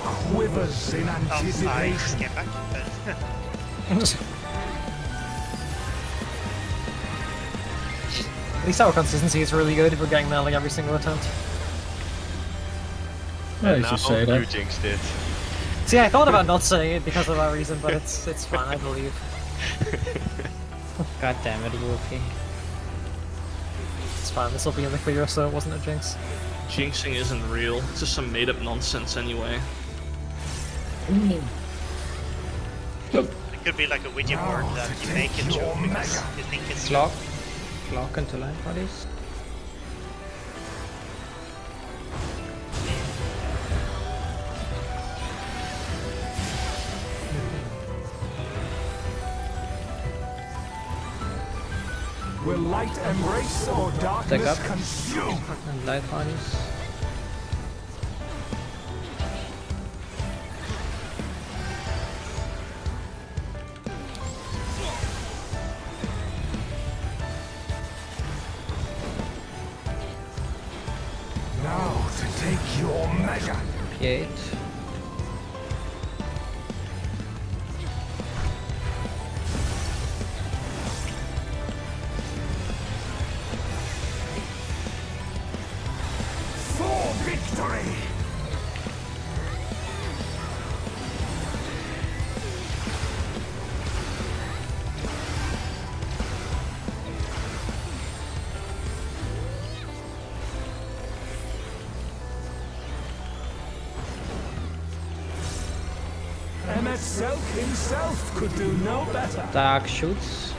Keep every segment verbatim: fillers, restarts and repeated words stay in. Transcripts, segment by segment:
quivers in anticipation. Get back. At least our consistency is really good if we're getting there like every single attempt. Yeah, you No, should say you that. jinxed it. See, I thought about not saying it because of that reason, but it's it's fine, I believe. God damn it, Wolfie. It's fine, this will be in the clear, so it wasn't a jinx. Jinxing isn't real. It's just some made-up nonsense anyway. It could be like a Ouija board that you make it true because you think it's true. Clock. Clock into line bodies. Will light embrace or darkness up. consume? And light bodies. Now to take your measure. P eight. For victory! Emmet Selk himself could do no better. Dark shoots.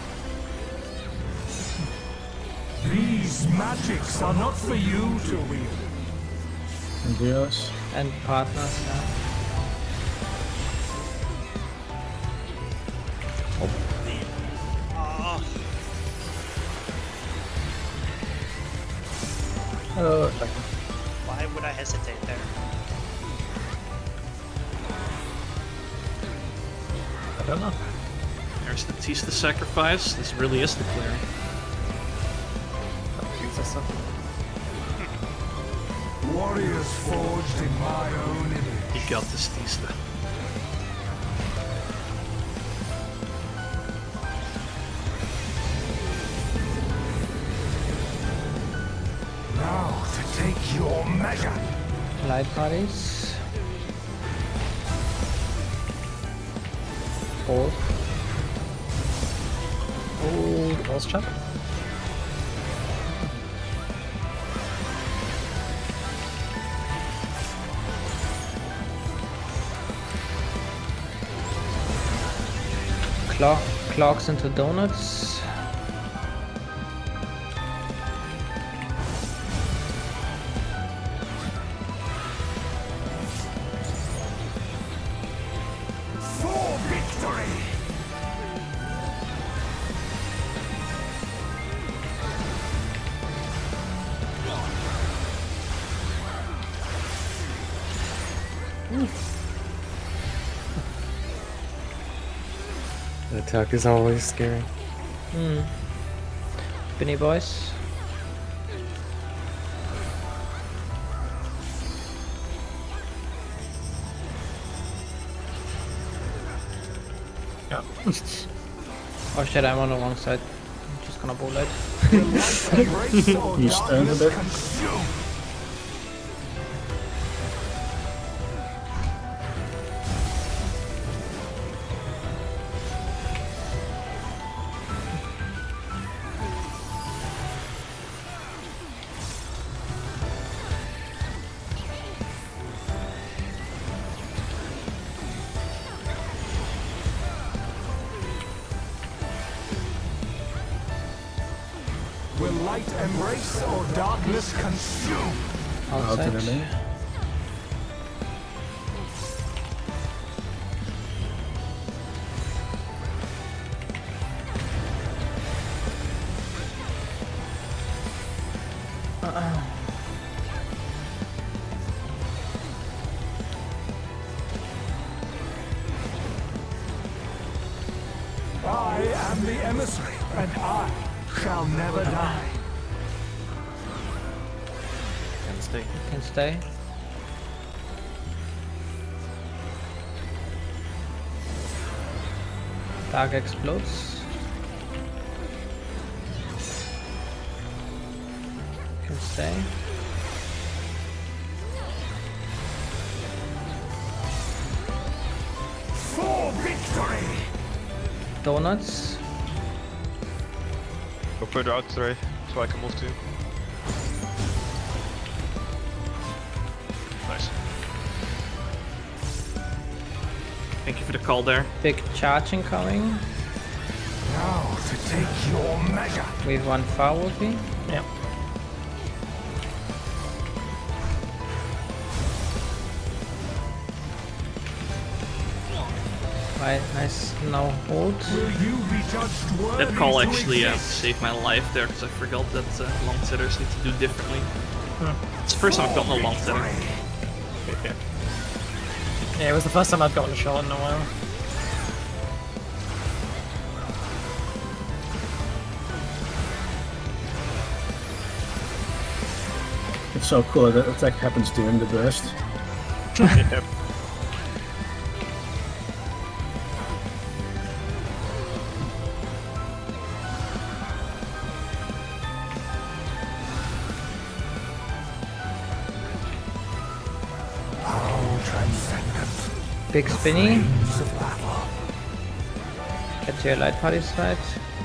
These magics are not for you to wield. And yours. And partners, yeah. Oh, Oh, why would I hesitate there? I don't know. There's the Tista sacrifice. This really is the clear. Jesus. Warriors forged in my own image. You got this, Tista. Now to take your measure. Light bodies. Fourth. Oh, the boss trap. Clock. Clocks into donuts. For victory! The attack is always scary. Hmm. Benny boys. Yeah. Oh shit, I'm on the wrong side. I'm just gonna bullet. Will light embrace or You stand darkness there. consume? Will light embrace or darkness consume? Out in the Outside. lane. I am the emissary, and I shall never die. Can stay. Can stay. Dark explodes. Can stay. For victory! Donuts. Go further out, Stray, so I can move to you. Nice. Thank you for the call there. Big charge incoming. Now to take your measure. We have one far wolfie. Yeah. Right, nice. Now hold. Will you be judged worthy That call to actually uh, exist? saved my life there because I forgot that uh, long setters need to do differently. It's the first time I've gotten a long setter. Yeah, it was the first time I've gotten a shot in a while. It's so cool that attack happens during the burst. Yep. Oh, transcendent. Big spinny. Flames of battle. Get to your light party side.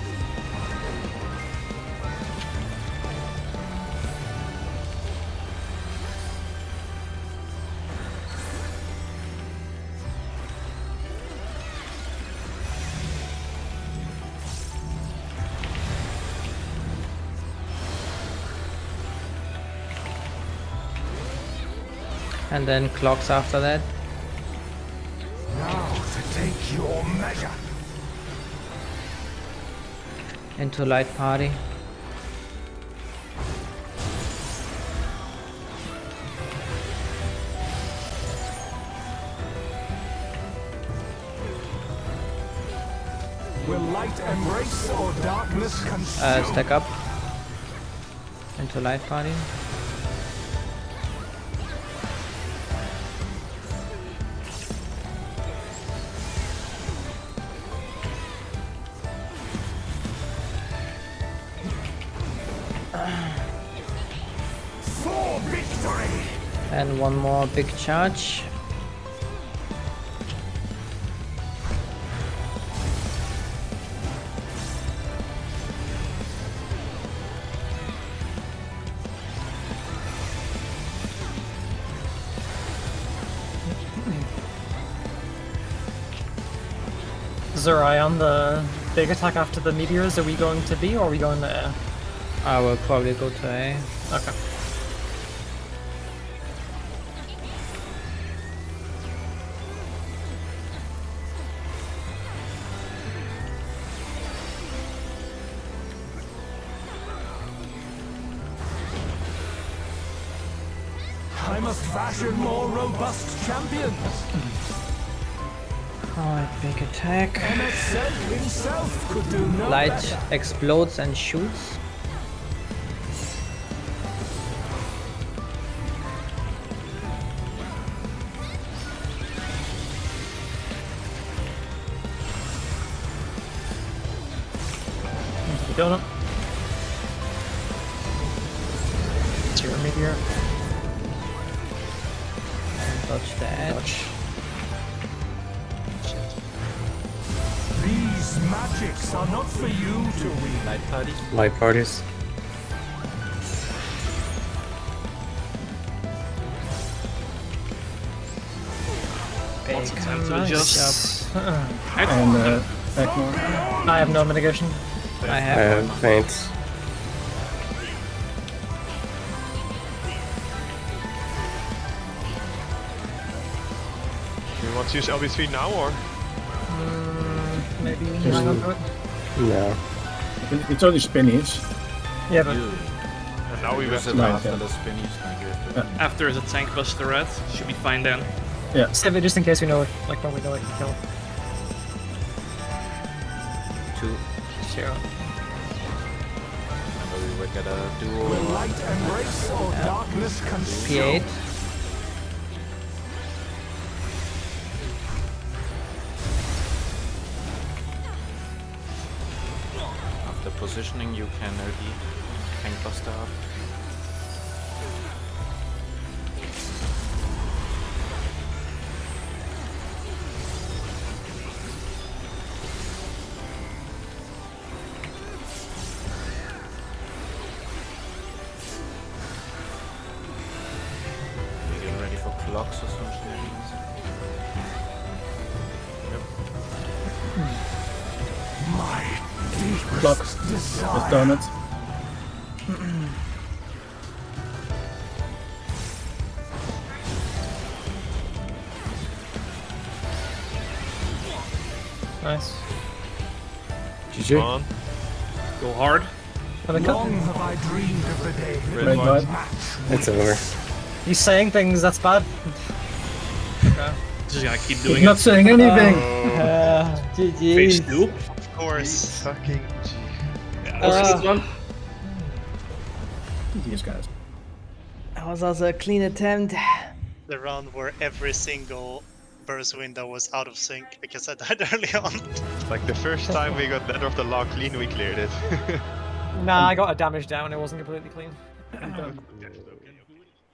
And then clocks after that. Now to take your measure. Into light party. Will light embrace or darkness consume? Uh, stack up. Into light party. For victory! And one more big charge. Zorion, the big attack after the meteors, are we going to B or are we going to A? I will probably go to A. Okay. I must fashion more robust champions. Alright, big attack. M S Z himself could do no Light better. explodes and shoots. Donut. It's your meteor. Dodge the edge. Dodge. These magics are not for you to read. Light party. Light parties. Lots of time to Nice. adjust. Uh, And uh, back more. I have no mitigation. I I have have faints. Do you want to use L B three now or? Mm, maybe Just hang on do- to it. No. It- It's only spinnies. Yeah, but And now we have to No, wait. okay. After the tank buster red, should be fine then. Yeah. save it just in case we know it, like when we know it can kill. Two. Zero. And we get a duel. Will light embrace or darkness consume? P eight. positioning, you can R D. Hang Buster up. You get ready for clocks or some shenanigans. My deepest Clocks. desire. With donuts. Nice. G G. Come on. Go hard. Have a cut. Long have I dreamed of the day Red Red white. white. match It's over. He's saying things, that's bad. Okay. Just gonna keep He's doing not it. saying anything. Uh, G Phase G. two. Of course. Fucking G. Yeah, that was a good one. These guys. That was also a clean attempt. The round where every single burst window was out of sync because I died early on. Like the first time we got Letter of the Law clean, we cleared it. Nah, I got a damage down, it wasn't completely clean. Okay, okay.